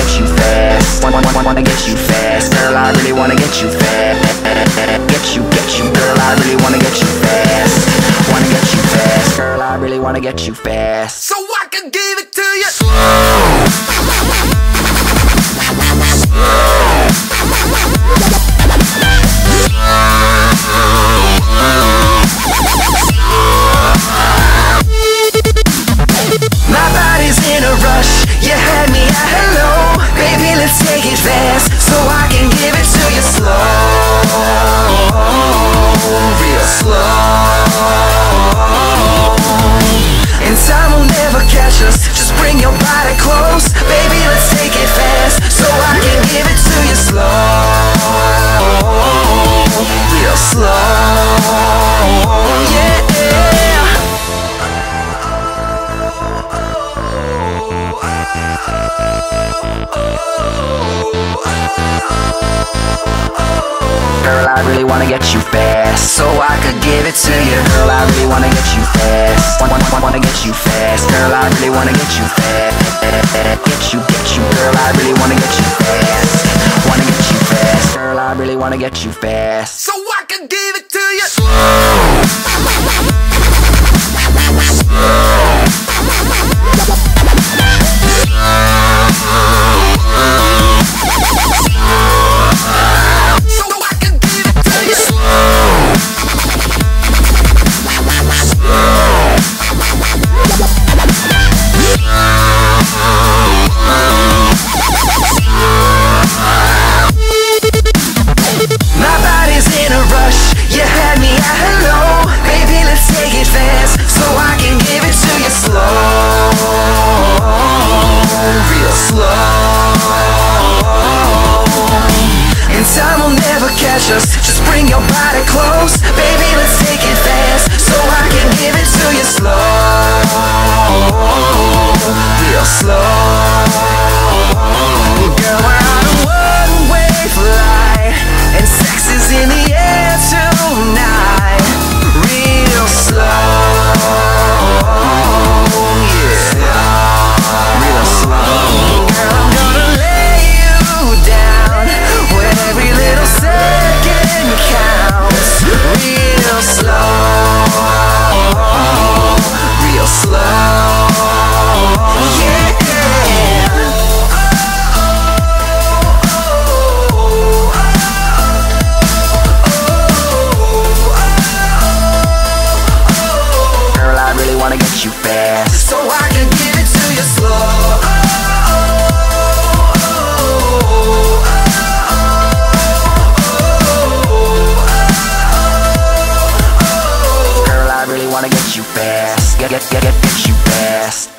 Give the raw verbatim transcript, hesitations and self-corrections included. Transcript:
get you fast. Wanna, wanna, wanna get you fast. Girl, I really wanna get you fast. Get you, get you, girl, I really wanna get you fast. Wanna get you fast. Girl, I really wanna get you fast. So I can give it to you slow. My body's in a rush, you had me at hello. Baby, let's take it fast, so I can give it to you slow. Real slow. And time will never catch us, just bring your body close. Baby, let's take it fast, so I can give it to you slow. Real slow. Yeah. Girl, I really wanna get you fast, so I could give it to you. Girl, I really wanna get you fast. Wanna, wanna, wanna get you fast. Girl, I really wanna get you fast. Get you, get you. Girl, I really wanna get you fast. Wanna get you fast. Girl, I really wanna get you fast, so I could give it to you slow. Just bring your body close. Baby, let's take it fast, so I can give it to you slow. Real slow. Girl, we're on a one-way flight, and sex is in the air tonight. Real slow. Yeah. Real slow. Girl, I'm gonna lay you down with every little second counts. Real slow. Real slow. Yeah. Girl, I really wanna get you fast, so I can give it to you slow. Wanna get you fast, get, get, get, get, get you fast.